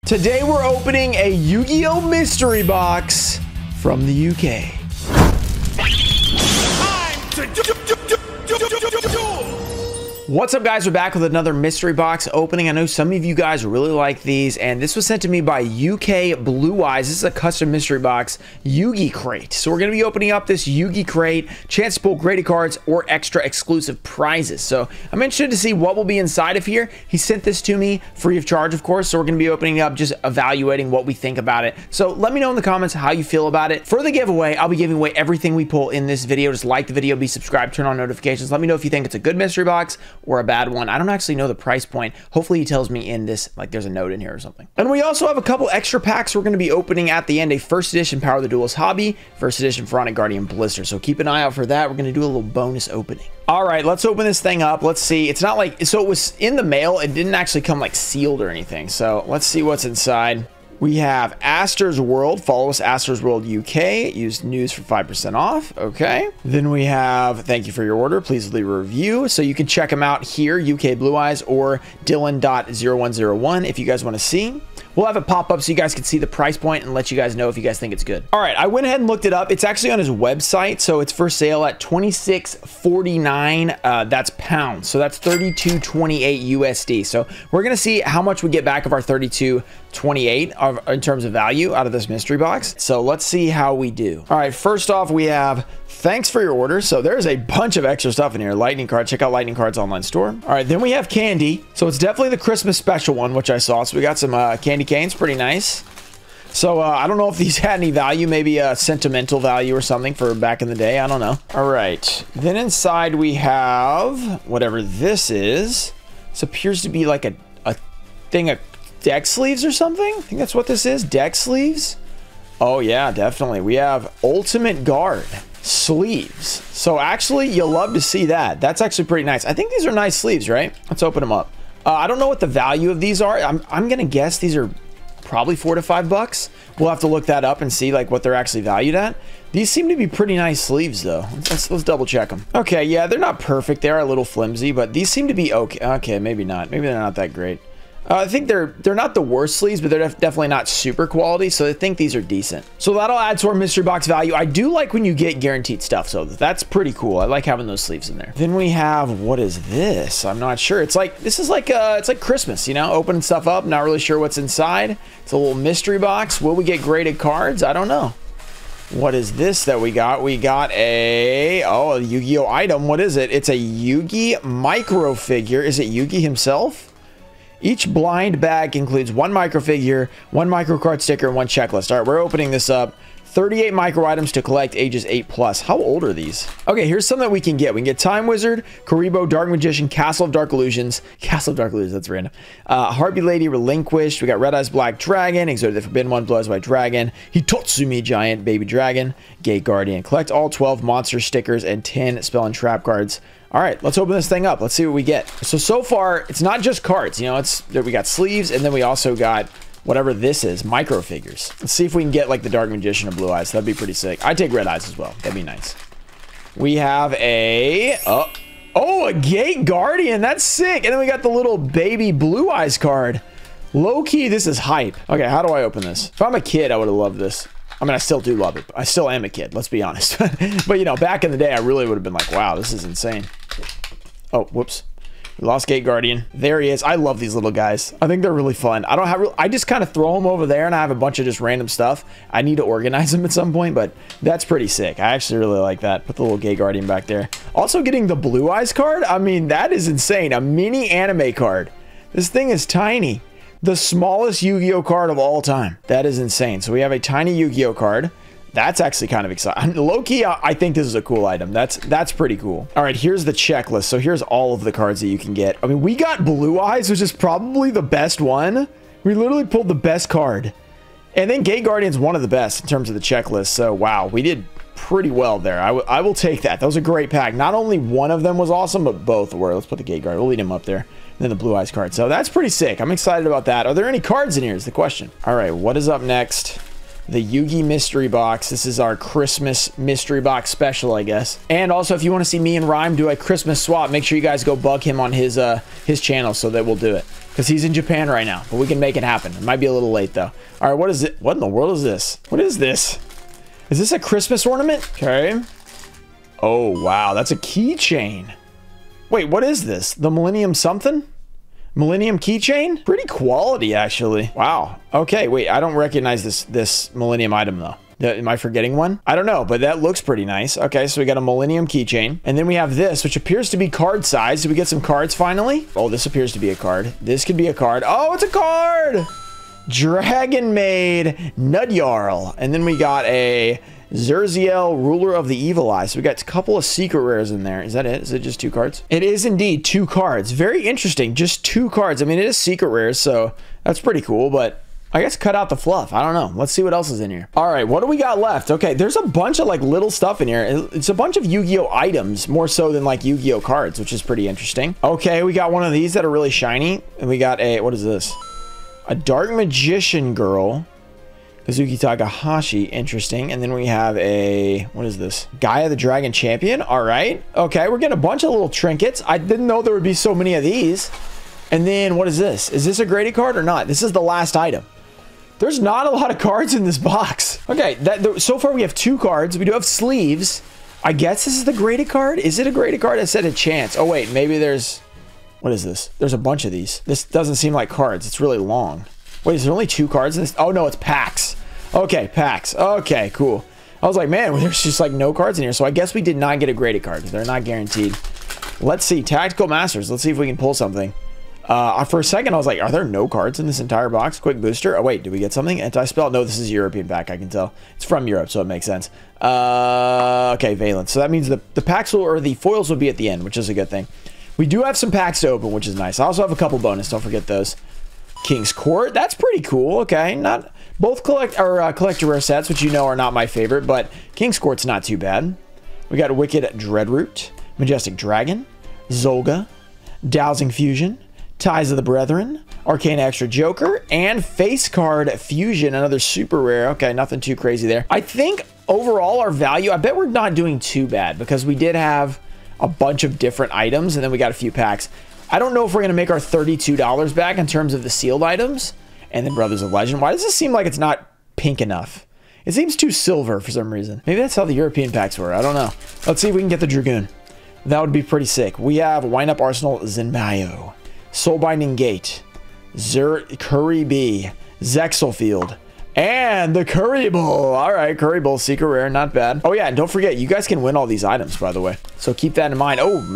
Today we're opening a Yu-Gi-Oh! Mystery box from the UK. What's up, guys? We're back with another mystery box opening. I know some of you guys really like these, and this was sent to me by UK Blue Eyes. This is a custom mystery box Yugi crate. So we're going to be opening up this Yugi crate, chance to pull graded cards or extra exclusive prizes. So I'm interested to see what will be inside of here. He sent this to me free of charge, of course, so we're going to be opening it up, just evaluating what we think about it. So let me know in the comments how you feel about it. For the giveaway, I'll be giving away everything we pull in this video. Just like the video, be subscribed, turn on notifications. Let me know if you think it's a good mystery box or a bad one. I don't actually know the price point. Hopefully he tells me in this, like there's a note in here or something. And we also have a couple extra packs we're going to be opening at the end. A first edition Power of the Duelist Hobby, first edition Pharaonic Guardian Blister. So keep an eye out for that. We're going to do a little bonus opening. All right, let's open this thing up. Let's see. It's not like, so it was in the mail. It didn't actually come like sealed or anything. So let's see what's inside. We have Astor's World. Follow us, Astor's World UK. Use news for 5% off. Okay. Then we have, thank you for your order. Please leave a review. So you can check them out here, UK Blue Eyes or Dylan.0101 if you guys want to see. We'll have it pop up so you guys can see the price point and let you guys know if you guys think it's good. All right, I went ahead and looked it up. It's actually on his website, so it's for sale at $26.49. That's pounds, so that's $32.28 USD. So we're gonna see how much we get back of our $32.28 in terms of value out of this mystery box. So let's see how we do. All right, first off, we have thanks for your order. So there's a bunch of extra stuff in here. Lightning card. Check out Lightning Card's online store. All right, then we have candy. So it's definitely the Christmas special one, which I saw. So we got some candy canes. Pretty nice. So I don't know if these had any value. Maybe a sentimental value or something for back in the day. I don't know. All right. Then inside we have whatever this is. This appears to be like a thing of deck sleeves or something. I think that's what this is. Deck sleeves. Oh, yeah, definitely. We have Ultimate Guard sleeves. So actually, you'll love to see that. That's actually pretty nice. I think these are nice sleeves, right? Let's open them up. I don't know what the value of these are. I'm going to guess these are probably $4 to $5. We'll have to look that up and see like what they're actually valued at. These seem to be pretty nice sleeves though. Let's double check them. Okay, yeah, they're not perfect. They are a little flimsy, but these seem to be okay. Okay, maybe not. Maybe they're not that great. I think they're not the worst sleeves, but they're definitely not super quality, so I think these are decent. So that'll add to our mystery box value. I do like when you get guaranteed stuff, so that's pretty cool. I like having those sleeves in there. Then we have, what is this? I'm not sure. It's like, this is like, it's like Christmas, you know, opening stuff up, not really sure what's inside. It's a little mystery box. Will we get graded cards? I don't know. What is this that we got? We got a Yu-Gi-Oh item. What is it? It's a Yugi micro figure. Is it Yugi himself? Each blind bag includes one micro figure, one micro card sticker, and one checklist. All right, we're opening this up. 38 micro items to collect, ages 8+. How old are these? Okay, here's something that we can get. We can get Time Wizard, Karibo, Dark Magician, Castle of Dark Illusions. Castle of Dark Illusions, that's random. Harpy Lady, Relinquished. We got Red Eyes Black Dragon, Exotic the Forbidden One, Blue Eyes White Dragon, Hitotsumi Giant, Baby Dragon, Gate Guardian. Collect all 12 monster stickers and 10 spell and trap cards. All right, let's open this thing up. Let's see what we get. So far, it's not just cards. You know, we got sleeves, and then we also got whatever this is, micro figures. Let's see if we can get like the Dark Magician or Blue Eyes. That'd be pretty sick. I'd take Red Eyes as well. That'd be nice. We have a a Gate Guardian. That's sick. And then we got the little baby Blue Eyes card. Low key, this is hype. Okay, how do I open this? If I'm a kid, I would have loved this. I mean, I still do love it. I still am a kid, let's be honest. But, you know, back in the day, I really would have been like, wow, this is insane. Oh, whoops. We lost Gate Guardian. There he is. I love these little guys. I think they're really fun. I just kind of throw them over there, and I have a bunch of just random stuff. I need to organize them at some point, but that's pretty sick. I actually really like that. Put the little Gate Guardian back there. Also getting the Blue Eyes card. I mean, that is insane. A mini anime card. This thing is tiny. The smallest Yu-Gi-Oh card of all time. That is insane. So we have a tiny Yu-Gi-Oh card. That's actually kind of exciting. Low-key, I think this is a cool item. That's pretty cool. All right, here's the checklist. So here's all of the cards that you can get. I mean, we got Blue Eyes, which is probably the best one. We literally pulled the best card. And then Gate Guardian's one of the best in terms of the checklist. So, wow, we did pretty well there. I will take that. That was a great pack. Not only one of them was awesome, but both were. Let's put the Gate Guard. We'll lead him up there. And then the Blue Eyes card. So that's pretty sick. I'm excited about that. Are there any cards in here is the question. All right, what is up next? The Yugi mystery box. This is our Christmas mystery box special, I guess. And also, if you want to see me and Rhyme do a Christmas swap, make sure you guys go bug him on his channel so that we'll do it. because he's in Japan right now, but we can make it happen. It might be a little late though. All right, what is it? What in the world is this? What is this? Is this a Christmas ornament? Okay. Oh, wow. That's a keychain. Wait, what is this? The Millennium something? Millennium keychain? Pretty quality, actually. Wow. Okay, wait. I don't recognize this Millennium item, though. Am I forgetting one? I don't know, but that looks pretty nice. Okay, so we got a Millennium keychain. And then we have this, which appears to be card size. Did we get some cards finally? Oh, this appears to be a card. This could be a card. Oh, it's a card! Dragon Maid Nudjarl. And then we got a Zerziel, Ruler of the Evil Eye. So we got a couple of secret rares in there. Is that it? Is it just 2 cards? It is indeed 2 cards. Very interesting. Just 2 cards. I mean, it is secret rares, so that's pretty cool, but I guess cut out the fluff. I don't know. Let's see what else is in here. All right, what do we got left? Okay, there's a bunch of like little stuff in here. It's a bunch of Yu-Gi-Oh items, more so than like Yu-Gi-Oh cards, which is pretty interesting. Okay, we got one of these that are really shiny. And we got a, what is this? A Dark Magician Girl. Kazuki Takahashi, interesting. And then we have a, what is this? Gaia the Dragon Champion. All right. Okay, we're getting a bunch of little trinkets. I didn't know there would be so many of these. And then what is this? Is this a graded card or not? This is the last item. There's not a lot of cards in this box. Okay, so far we have 2 cards. We do have sleeves. I guess this is the graded card. Is it a graded card? I said a chance. Oh wait, maybe there's, what is this? There's a bunch of these. This doesn't seem like cards. It's really long. Wait, is there only 2 cards in this? Oh no, it's packs. Okay, packs. Okay, cool. I was like, man, there's just like no cards in here. So I guess we did not get a graded card. They're not guaranteed. Let's see, Tactical Masters. Let's see if we can pull something. For a second, I was like, are there no cards in this entire box? Quick booster. Oh, wait, did we get something? Anti-spell? No, this is a European pack, I can tell. It's from Europe, so it makes sense. Okay, Valence. So that means the packs will, or the foils will be at the end, which is a good thing. We do have some packs to open, which is nice. I also have a couple bonus. Don't forget those. King's Court. That's pretty cool. Okay, not both collector rare sets, which you know are not my favorite, but King's Court's not too bad. We got Wicked Dreadroot, Majestic Dragon, Zolga, Dowsing Fusion, Ties of the Brethren, Arcane Extra Joker, and Face Card Fusion, another super rare. Okay, nothing too crazy there. I think overall our value, I bet we're not doing too bad because we did have a bunch of different items and then we got a few packs. I don't know if we're going to make our $32 back in terms of the sealed items. And then Brothers of Legend. Why does this seem like it's not pink enough? It seems too silver for some reason. Maybe that's how the European packs were. I don't know. Let's see if we can get the Dragoon. That would be pretty sick. We have Wind Up Arsenal Zenmayo, Soulbinding Gate, Curry B, Zexelfield, and the Curry Bull. All right, Curry Bull, secret rare, not bad. Oh yeah, and don't forget, you guys can win all these items, by the way. So keep that in mind. Oh,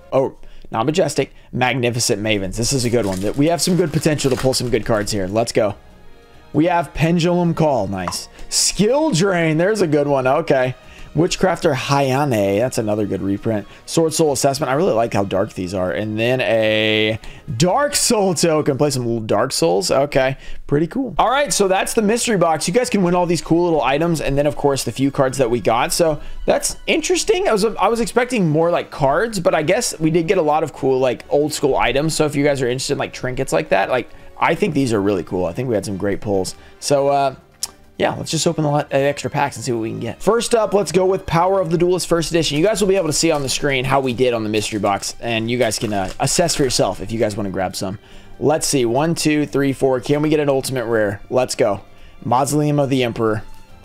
not Majestic, Magnificent Mavens. This is a good one. We have some good potential to pull some good cards here. Let's go. We have Pendulum Call. Nice. Skill Drain. There's a good one. Okay. Witchcrafter Hayane. That's another good reprint. Sword Soul Assessment. I really like how dark these are. And then a Dark Soul token. Play some little Dark Souls. Okay. Pretty cool. All right. So that's the mystery box. You guys can win all these cool little items. And then, of course, the few cards that we got. So that's interesting. I was expecting more like cards, but I guess we did get a lot of cool like old school items. So if you guys are interested in like trinkets like that, like I think these are really cool. I think we had some great pulls. So, yeah, let's just open the extra packs and see what we can get. First up, let's go with Power of the Duelist First Edition. You guys will be able to see on the screen how we did on the mystery box, and you guys can assess for yourself if you guys want to grab some. Let's see. 1, 2, 3, 4. Can we get an ultimate rare? Let's go. Mausoleum of the Emperor.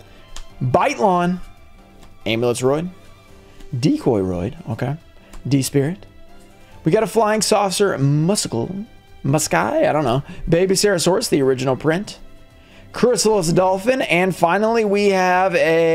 Bitelon. Amulets Roid. Decoy Roid. Okay. D-Spirit. We got a Flying Saucer Muskai? I don't know. Baby Sarasaurus, the original print. Chrysalis Dolphin, and finally we have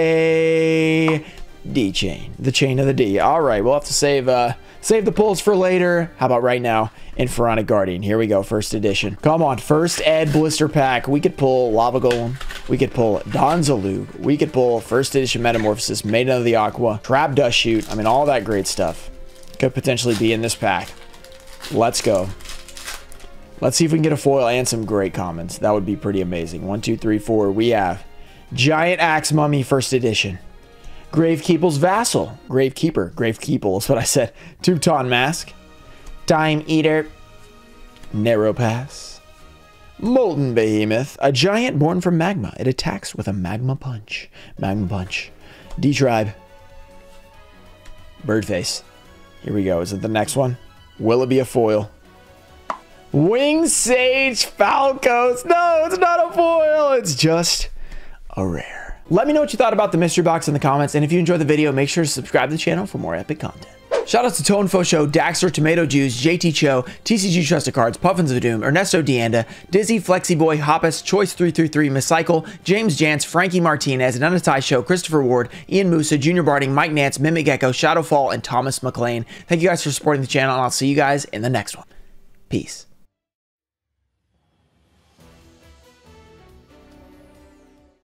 a D-Chain, the Chain of the D. All right, we'll have to save the pulls for later. How about right now? Infernal Guardian. Here we go, first edition. Come on, first ed blister pack. We could pull Lava Golem. We could pull Donzalug. We could pull first edition Metamorphosis, Maiden of the Aqua, Trap Dust Shoot. I mean, all that great stuff could potentially be in this pack. Let's go. Let's see if we can get a foil and some great commons. That would be pretty amazing. 1, 2, 3, 4. We have Giant Axe Mummy First Edition. Gravekeeple's Vassal. Gravekeeple is what I said. Teuton Mask. Time Eater. Narrow Pass. Molten Behemoth. A giant born from magma. It attacks with a magma punch. Magma Punch. D-Tribe. Birdface. Here we go. Is it the next one? Will it be a foil? Wing Sage Falcos. No, it's not a foil. It's just a rare. Let me know what you thought about the mystery box in the comments. And if you enjoyed the video, make sure to subscribe to the channel for more epic content. Shout out to Tonefo Show, Daxter, Tomato Juice, JT Cho, TCG Trusted Cards, Puffins of Doom, Ernesto Deanda, Dizzy, Flexiboy, Hoppus, Choice333, Miscycle, James Jantz, Frankie Martinez, An Untied Show, Christopher Ward, Ian Musa, Junior Barding, Mike Nance, Mimic Gecko, Shadowfall, and Thomas McLean. Thank you guys for supporting the channel, and I'll see you guys in the next one. Peace.